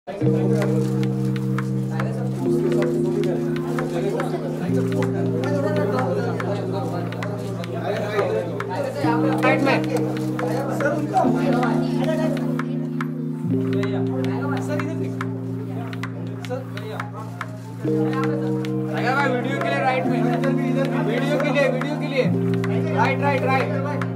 Right में video के लिए राइट में, वीडियो के लिए राइट राइट राइट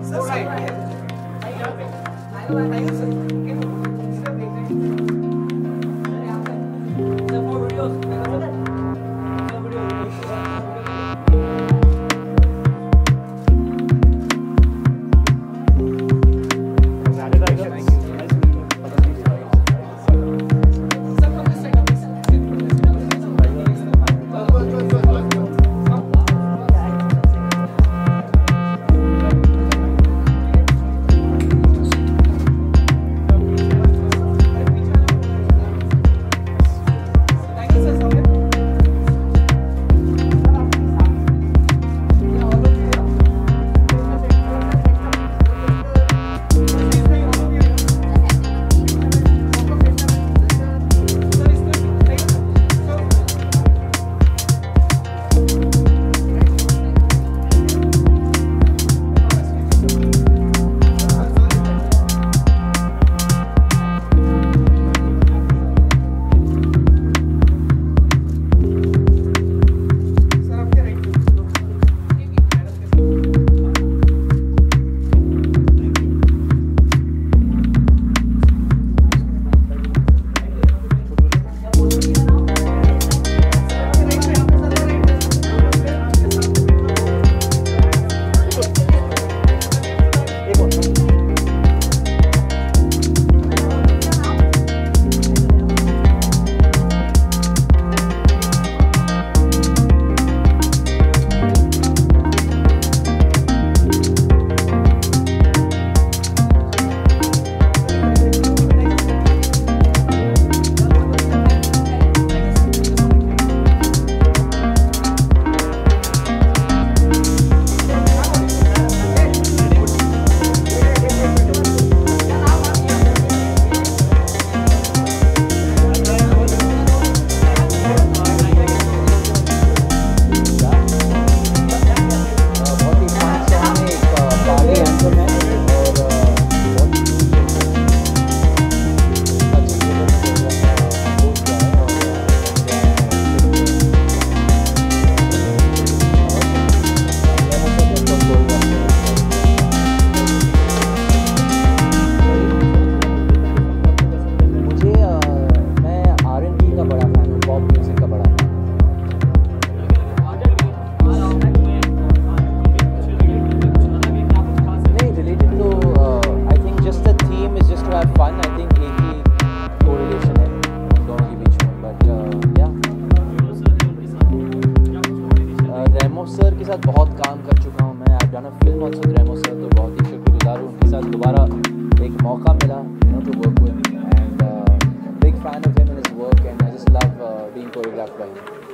सर के साथ बहुत काम कर चुका हूँ मैं। I've done a film also with Remo sir, तो बहुत ही शुक्रगुजार हूँ उनके साथ दोबारा एक मौका मिला to work with, and big fan of him and his work, and I just love being choreographed by him.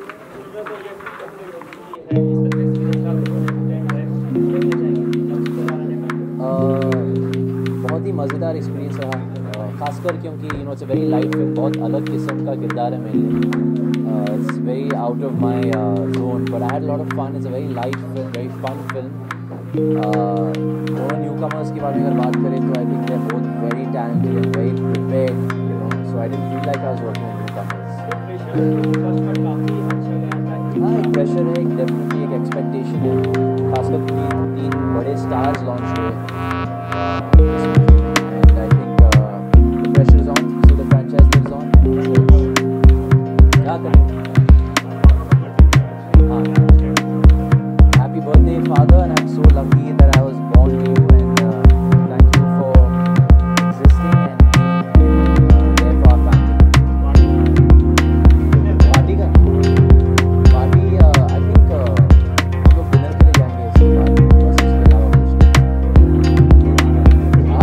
बहुत ही मज़ेदार एक्सपीरियंस रहा, खासकर क्योंकि it's a very light film, बहुत अलग किस्म का किरदार है मेरे लिए. It's very out of my zone, but I had a lot of fun. It's a very light film, very fun film. दोनों newcomers की अगर बात करें तो I think they're both very talented and very prepared, so I didn't feel like I was working with newcomers. हाँ, एक pressure है, definitely एक expectation है, खासकर क्योंकि 3 बड़े stars launch हुए, and I think the pressure is on, so the franchise lives on. क्या करें? Happy birthday, father, and I'm so lucky that I was born to you, and thank you for existing and being there for our family. Party का? Party, I think हम लोग dinner के लिए जाएंगे इसके बाद, बस उसके अलावा कुछ नहीं.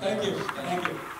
Thank you.